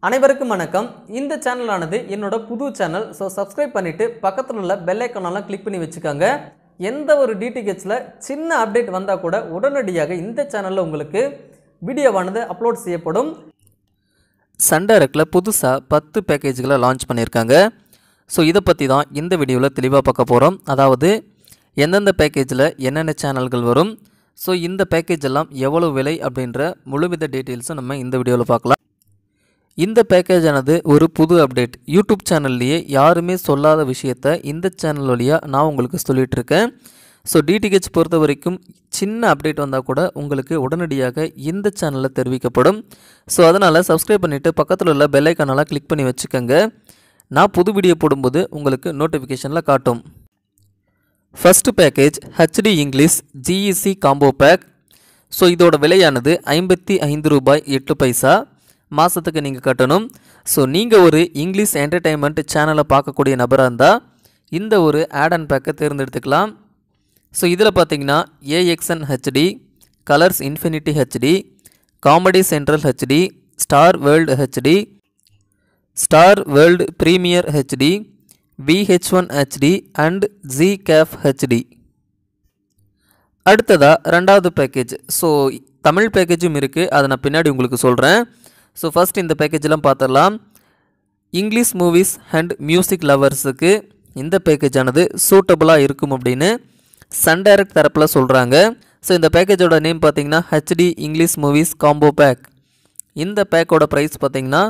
அனைவருக்கும் வணக்கம். இந்த சேனலானது என்னோட புது சேனல். ஸோ சப்ஸ்கிரைப் பண்ணிவிட்டு பக்கத்தில் உள்ள பெல் ஐக்கானெல்லாம் கிளிக் பண்ணி வச்சுக்கோங்க. எந்த ஒரு டிடிஹெச்சில் சின்ன அப்டேட் வந்தால் கூட உடனடியாக இந்த சேனலில் உங்களுக்கு வீடியோவானது அப்லோட் செய்யப்படும். சன் டைரக்டில் புதுசாக 10 பேக்கேஜ்களை லான்ச் பண்ணியிருக்காங்க. ஸோ இதை பற்றி தான் இந்த வீடியோவில் தெளிவாக பார்க்க போகிறோம். அதாவது எந்தெந்த பேக்கேஜில் என்னென்ன சேனல்கள் வரும், ஸோ இந்த பேக்கேஜ் எல்லாம் எவ்வளோ விலை அப்படின்ற முழுவித டீட்டெயில்ஸும் நம்ம இந்த வீடியோவில் பார்க்கலாம். இந்த பேக்கேஜ் ஆனது ஒரு புது அப்டேட். யூடியூப் சேனல்லையே யாருமே சொல்லாத விஷயத்தை இந்த சேனல் வழியாக நான் உங்களுக்கு சொல்லிகிட்ருக்கேன். ஸோ டிடிஹெச் பொறுத்த வரைக்கும் சின்ன அப்டேட் வந்தால் கூட உங்களுக்கு உடனடியாக இந்த சேனலில் தெரிவிக்கப்படும். ஸோ அதனால் சப்ஸ்கிரைப் பண்ணிவிட்டு பக்கத்தில் உள்ள பெல் ஐக்கானெல்லாம் கிளிக் பண்ணி வச்சுக்கோங்க. நான் புது வீடியோ போடும்போது உங்களுக்கு நோட்டிஃபிகேஷனில் காட்டும். First package HD English GEC combo pack. So இதோட விலையானது ₹55.08 மாதத்துக்கு நீங்கள் கட்டணும். ஸோ நீங்கள் ஒரு இங்கிலீஷ் என்டர்டெயின்மெண்ட் சேனலை பார்க்கக்கூடிய நபராக இருந்தால் இந்த ஒரு ஆட் அண்ட் பேக்கை தேர்ந்தெடுத்துக்கலாம். ஸோ இதில் பார்த்தீங்கன்னா AXN HD, Colors Infinity HD, Comedy Central HD, Star World HD, Star World Premiere HD, VH1 HD and ZCAF HD. அடுத்ததாக ரெண்டாவது பேக்கேஜ். ஸோ தமிழ் பேக்கேஜும் இருக்குது, அதை நான் பின்னாடி உங்களுக்கு சொல்கிறேன். ஸோ ஃபஸ்ட் இந்த பேக்கேஜெலாம் பார்த்துடலாம். இங்கிலீஷ் மூவிஸ் அண்ட் மியூசிக் லவர்ஸுக்கு இந்த பேக்கேஜ் ஆனது சூட்டபுளாக இருக்கும் அப்படின்னு சன் டைரக்ட் தரப்பில் சொல்கிறாங்க. ஸோ இந்த பேக்கேஜோட நேம் பார்த்தீங்கன்னா HD English movies combo pack. இந்த பேக்கோட ப்ரைஸ் பார்த்தீங்கன்னா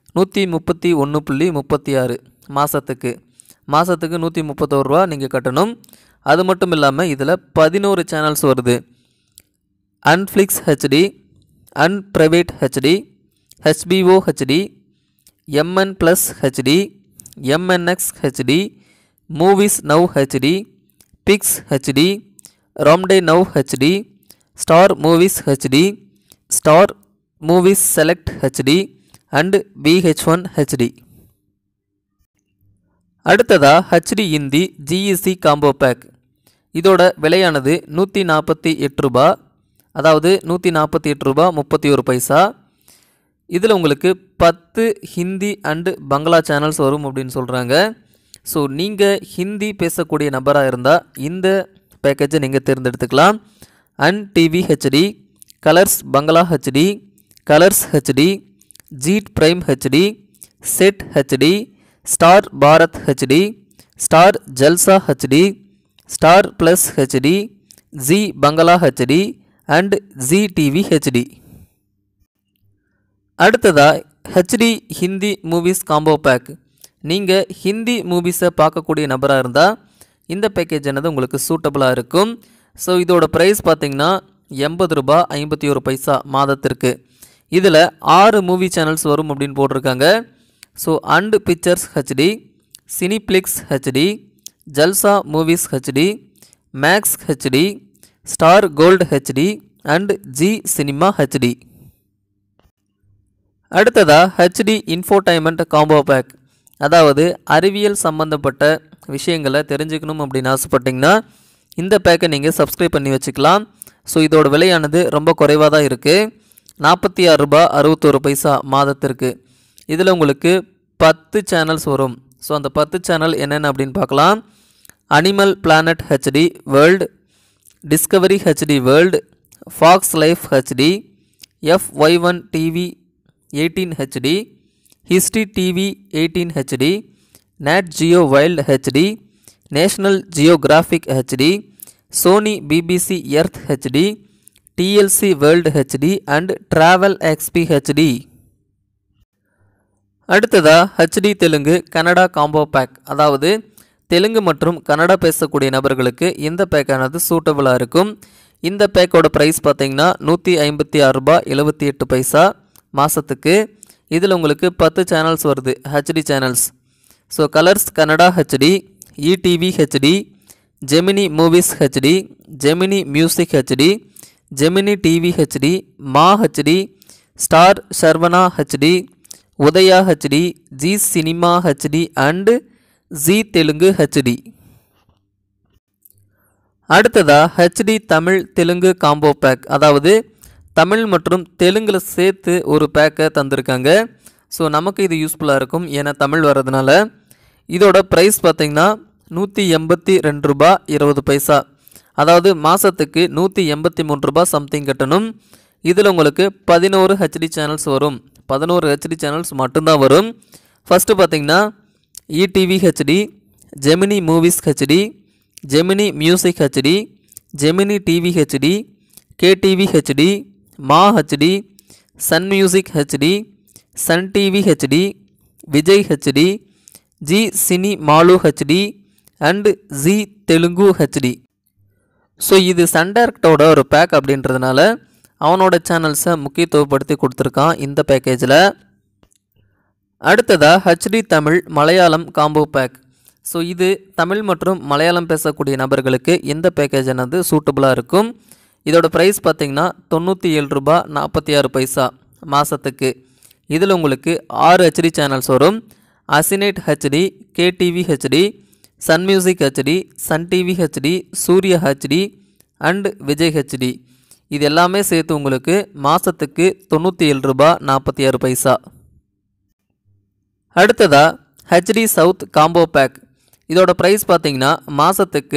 ₹131.36 மாதத்துக்கு ₹131 நீங்கள் கட்டணும். அது மட்டும் இல்லாமல் இதில் 11 சேனல்ஸ் வருது. And flix HD, and prive HD, HBO HD, MN+ HD, MNX HD, Movies Now HD, Pix HD, Romedy Now HD, Star Movies HD, Star Movies Select HD and VH1 HD. அடுத்ததாக HD Hindi GEC combo pack. இதோட விலையானது ₹148, அதாவது ₹148.31. இதில் உங்களுக்கு 10 Hindi and பங்களா channels வரும் அப்படின்னு சொல்கிறாங்க. ஸோ நீங்கள் ஹிந்தி பேசக்கூடிய நபராக இருந்தால் இந்த பேக்கேஜை நீங்கள் தேர்ந்தெடுத்துக்கலாம். TV HD, Colors Bangla HD, Colors HD, ஜீட் பிரைம் HD, SET HD, Star Bharat HD, Star Jalsha HD, Star Plus HD, Zee Bangla HD and Zee TV HD. அடுத்ததாக HD Hindi movies combo pack. நீங்கள் ஹிந்தி மூவிஸை பார்க்கக்கூடிய நபராக இருந்தால் இந்த பேக்கேஜ் ஆனது உங்களுக்கு சூட்டபுளாக இருக்கும். ஸோ இதோட ப்ரைஸ் பார்த்தீங்கன்னா ₹80.51 மாதத்திற்கு. இதில் 6 மூவி சேனல்ஸ் வரும் அப்படின்னு போட்டிருக்காங்க. So and pictures HD, Cineplex HD, Jalsha Movies HD, Max HD, Star Gold HD and Zee Cinema HD. அடுத்ததாக HD இன்ஃபோடைன்மெண்ட் காம்போ பேக். அதாவது அறிவியல் சம்பந்தப்பட்ட விஷயங்களை தெரிஞ்சுக்கணும் அப்படின்னு ஆசைப்பட்டிங்கன்னா இந்த பேக்கை நீங்கள் சப்ஸ்கிரைப் பண்ணி வச்சுக்கலாம். ஸோ இதோட விலையானது ரொம்ப குறைவாக தான் இருக்குது. ₹46.61 மாதத்திற்கு. இதில் உங்களுக்கு 10 சேனல்ஸ் வரும். ஸோ அந்த 10 சேனல் என்னென்ன அப்படின்னு பார்க்கலாம். Animal Planet HD World, Discovery HD World, Fox Life HD, FY1 TV 18 HD, History TV 18 HD, Nat Geo Wild HD, National Geographic HD, Sony BBC Earth HD, TLC World HD and Travel XP HD. அடுத்ததாக HD Telugu Kannada combo pack. அதாவது தெலுங்கு மற்றும் கன்னடா பேசக்கூடிய நபர்களுக்கு இந்த பேக்கானது சூட்டபுளாக இருக்கும். இந்த பேக்கோட ப்ரைஸ் பார்த்தீங்கன்னா ₹156.78 மாதத்துக்கு. இதில் உங்களுக்கு 10 சேனல்ஸ் வருது, HD channels. So Colors Kannada HD, ETV HD, Gemini Movies HD, Gemini Music HD, Gemini TV HD, Maa HD, Star Suvarna HD, Udaya HD, Zee Cinema HD and Zee Telugu HD. அடுத்ததாக HD Tamil Telugu combo pack. அதாவது தமிழ் மற்றும் தெலுங்கில் சேர்த்து ஒரு பேக்கை தந்திருக்காங்க. ஸோ நமக்கு இது யூஸ்ஃபுல்லாக இருக்கும், ஏன்னா தமிழ் வர்றதுனால. இதோட ப்ரைஸ் பார்த்திங்கன்னா ₹182.20. அதாவது மாதத்துக்கு ₹183 சம்திங் கட்டணும். இதில் உங்களுக்கு 11 ஹெச்டி சேனல்ஸ் வரும். 11 ஹெச்டி சேனல்ஸ் மட்டும்தான் வரும். ஃபஸ்ட்டு பார்த்திங்கன்னா ETV HD, Gemini Movies HD, Gemini Music HD, Gemini TV HD, KTV HD, Maa HD, Sun Music HD, Sun TV HD, Vijay HD, Zee Cinemalu HD and Zee Telugu HD. So இது Sun டைரக்டோட ஒரு pack அப்படின்றதுனால அவனோட சேனல்ஸை முக்கியத்துவப்படுத்தி கொடுத்துருக்கான் இந்த பேக்கேஜில். அடுத்ததாக HD Tamil Malayalam combo pack. So இது தமிழ் மற்றும் மலையாளம் பேசக்கூடிய நபர்களுக்கு இந்த பேக்கேஜ் என்னது சூட்டபுளாக இருக்கும். இதோட ப்ரைஸ் பார்த்திங்கன்னா ₹97.46 மாதத்துக்கு. இதில் உங்களுக்கு 6 ஹெச்டி சேனல்ஸ் வரும். Asianet HD, KTV HD, Sun Music HD, Sun TV HD, Surya HD and Vijay HD. இது எல்லாமே சேர்த்து உங்களுக்கு மாதத்துக்கு ₹97.46. அடுத்ததாக ஹெச்டி சவுத் காம்போ பேக். இதோட ப்ரைஸ் பார்த்திங்கன்னா மாதத்துக்கு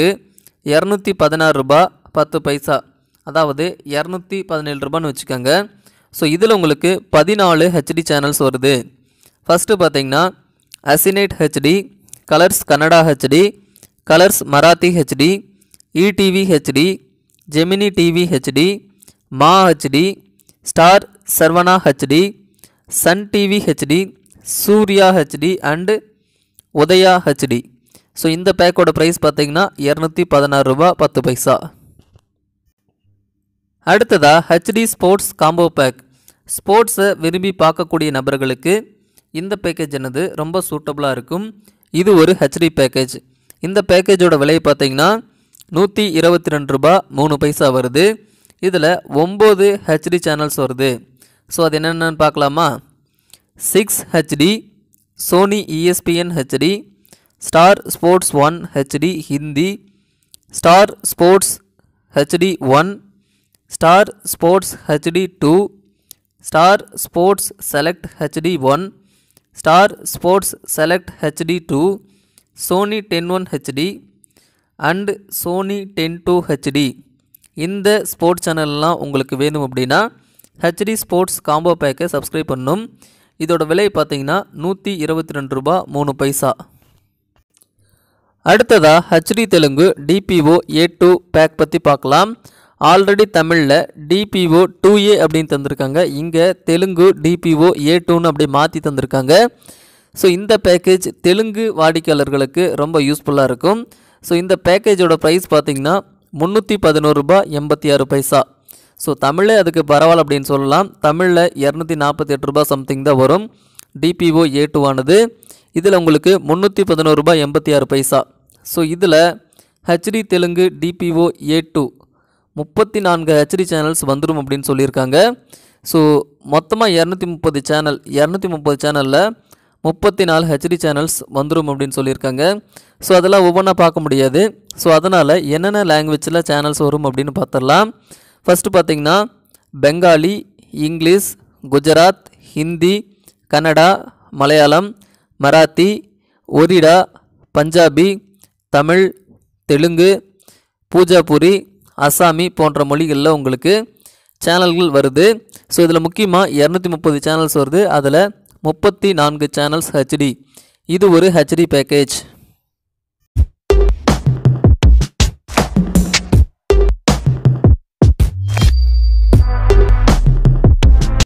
₹216.10. அதாவது ₹217 வச்சுக்கோங்க. ஸோ இதில் உங்களுக்கு 14 ஹெச்டி சேனல்ஸ் வருது. ஃபஸ்ட்டு பார்த்திங்கன்னா Asianet HD, Colors Kannada HD, Colors Marathi HD, ETV HD, Gemini TV HD, Maa HD, Star Suvarna HD, Sun TV HD, Surya HD and Udaya HD. So இந்த பேக்கோட ப்ரைஸ் பார்த்திங்கன்னா ₹216.10. அடுத்ததாக ஹெச்டி ஸ்போர்ட்ஸ் காம்போ பேக். ஸ்போர்ட்ஸை விரும்பி பார்க்கக்கூடிய நபர்களுக்கு இந்த பேக்கேஜ் என்னது ரொம்ப சூட்டபுளாக இருக்கும். இது ஒரு ஹெச்டி பேக்கேஜ். இந்த பேக்கேஜோட விலை பார்த்திங்கன்னா ₹122.03 வருது. இதில் 9 ஹெச்டி சேனல்ஸ் வருது. ஸோ அது என்னென்னு பார்க்கலாமா? 6 HD, Sony ESPN HD, Star Sports 1 HD Hindi, Star Sports HD 1, Star Sports HD 2, Star Sports Select HD 1, Star Sports Select HD 2, Sony 10-1 HD and Sony 10-2 HD. இந்த ஸ்போர்ட்ஸ் சேனல்லாம் உங்களுக்கு வேணும் அப்படின்னா ஹெச்டி ஸ்போர்ட்ஸ் காம்போ பேக்கை subscribe பண்ணணும். இதோட விலை பார்த்திங்கன்னா ₹122.03. அடுத்ததாக HD Telugu DPO A2 back பற்றி பார்க்கலாம். ஆல்ரெடி தமிழில் DPO 2A அப்படின்னு தந்திருக்காங்க. இங்கே தெலுங்கு DPO A2ன்னு அப்படி மாற்றி தந்திருக்காங்க. ஸோ இந்த பேக்கேஜ் தெலுங்கு வாடிக்கையாளர்களுக்கு ரொம்ப யூஸ்ஃபுல்லாக இருக்கும். ஸோ இந்த பேக்கேஜோட ப்ரைஸ் பார்த்திங்கன்னா ₹314.86. ஸோ தமிழே அதுக்கு பரவாயில்ல அப்படின்னு சொல்லலாம். தமிழில் ₹248 சம்திங் தான் வரும் DPO A2 ஆனது. இதில் உங்களுக்கு ₹311.86. ஸோ இதில் HD Telugu DPO A2 34 HD channels வந்துடும் அப்படின்னு சொல்லியிருக்காங்க. ஸோ மொத்தமாக 230 சேனல், 230 சேனலில் 34 ஹெச்டி சேனல்ஸ் வந்துடும் அப்படின்னு சொல்லியிருக்காங்க. ஸோ அதெல்லாம் ஒவ்வொன்றா பார்க்க முடியாது. ஸோ அதனால் என்னென்ன லாங்குவேஜில் சேனல்ஸ் வரும் அப்படின்னு பார்த்துடலாம். ஃபஸ்ட்டு பார்த்திங்கன்னா பெங்காலி, இங்கிலீஷ், குஜராத், ஹிந்தி, கன்னடா, மலையாளம், மராத்தி, ஒரிடா, பஞ்சாபி, தமிழ், தெலுங்கு, பூஜாபுரி, அசாமி போன்ற மொழிகளில் உங்களுக்கு சேனல்கள் வருது. ஸோ இதில் முக்கியமாக 230 சேனல்ஸ் வருது. அதில் 34 சேனல்ஸ் ஹெச்டி. இது ஒரு ஹெச்டி பேக்கேஜ்.